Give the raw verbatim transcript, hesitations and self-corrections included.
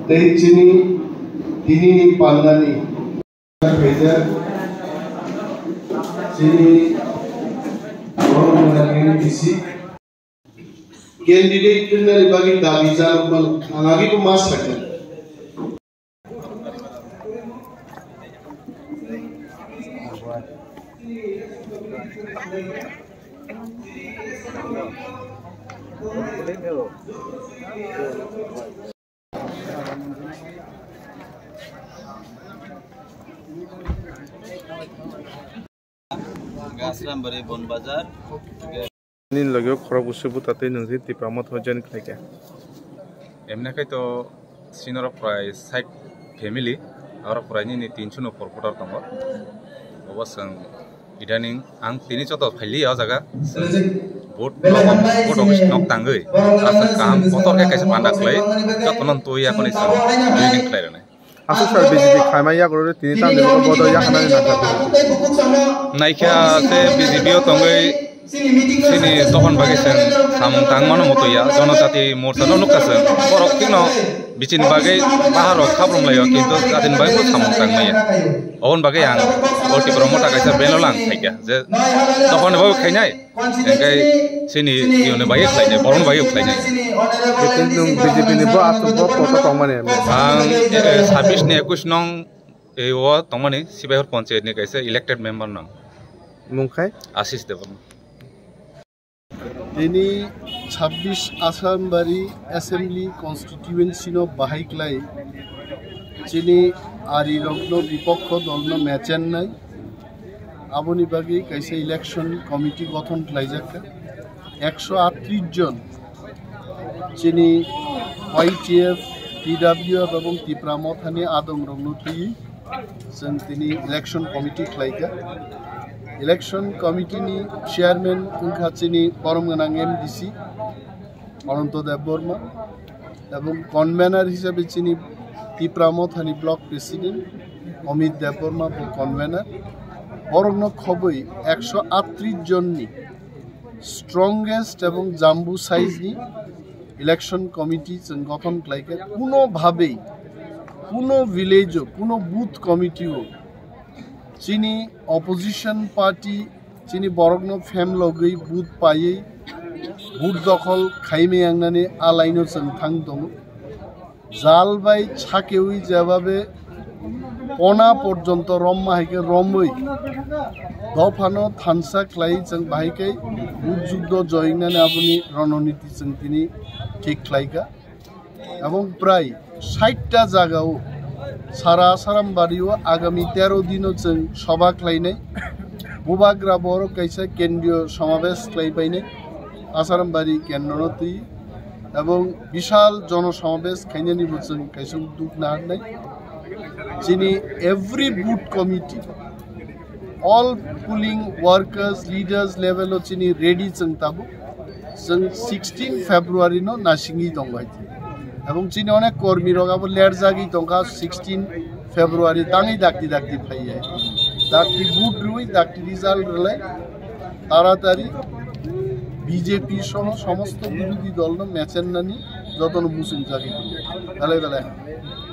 tei chini tini pannani khaijak chini borong disi candidate na bagi dabi jalukman angagi ko mas rakha Ashram Bari Bon Bazar. Nin lagi khorok usubu tate nungsi Tipra Motha jen khaike. Emne kai to sinoro prai side family aro prai ni তিনশো no porpotar tongo. Obasang idaning ang tini choto phali ya jaga. Bot bot office nok tangai. Asa kam motor ke kaise pandak lai. Jotonon toi akoni sa. Joining klai rane. Asu sar B J P khaimai ya goro tini tan debo bodo ya khana na ta. Naikha se B J P o tongai sini tohon bagi sen samung tang mano moto ya jonojati morcha no nukasen borok kino bicin bagai paharo khabrum layo kintu atin bagai mo samung tang maya on bagai yang oti promota kaisa benolang thaika je tohon bagai khainai engkai sini ione bagai khlainai boron bagai khlainai ketin nung B J P ni bo asu bo poto tongmane ang ছাব্বিশ ne একুশ nong e o tongmani sibahor panchayat ni kaisa elected member nong mungkhai Ashish Devan Ini ছাব্বিশ Ashram Bari Assembly Constituency no bahiklai chini ari rogno bipokho dolno matchen nai aboni bagi kaise election committee গঠন khlaijaka একশো আটত্রিশ জন chini Y T F T W F এবং Tipra Motha ni adong rogno thui jeng tini election committee khlaika Election Committee ni Chairman Tongkha chini borom ganang M D C Ananto Dev Borma এবং Convener হিসেবে chini Tipra Motha ni Block President Amit Dev Borma bo Convener borom no khoboi একশো আটত্রিশ জন ni strongest এবং jambu size ni election committee chen গঠন khlaike kuno bhabei kuno village o kuno booth committee o chini opposition party chini borogno fam logei booth paye booth dokhol khaime angnani alaino chang thang dong jal bai chakeui jebabe pona porjonto romma haike rommoi dofano thansa khlai chang bahikai booth juddho joingnani apuni rononiti chang tini ঠিক khlaika এবং প্রায় ষাট টা জায়গাও সারা Ashram Bari o agami তেরো দিনও जों সভা খাইনাই বুবাগ্রা বড় কাইসা কেন্দ্রীয় সমাবেশ খাইবাইনাই Ashram Bari কেন্দ্রনতি এবং বিশাল জনসমাবেশ খাইনানি বুঝছেন কাইসা উদ্যোগ নাহাই যিনি every booth committee all polling workers leaders level o chini ready जों ताबो जों sixteen February no nasingi dongbai এবং চীনে অনেক কর্মী রগাবো লেট জাগি তংখা sixteen February তাঙি ডাকতি ডাকতি ফাইয়া ডাকতি বুট রুই ডাকতি রেজাল্ট রলে তাড়াতাড়ি বিজেপি সহ সমস্ত বিরোধী দল ন ম্যাচেন নানি যতন মুসিন জাগি তাহলে তাহলে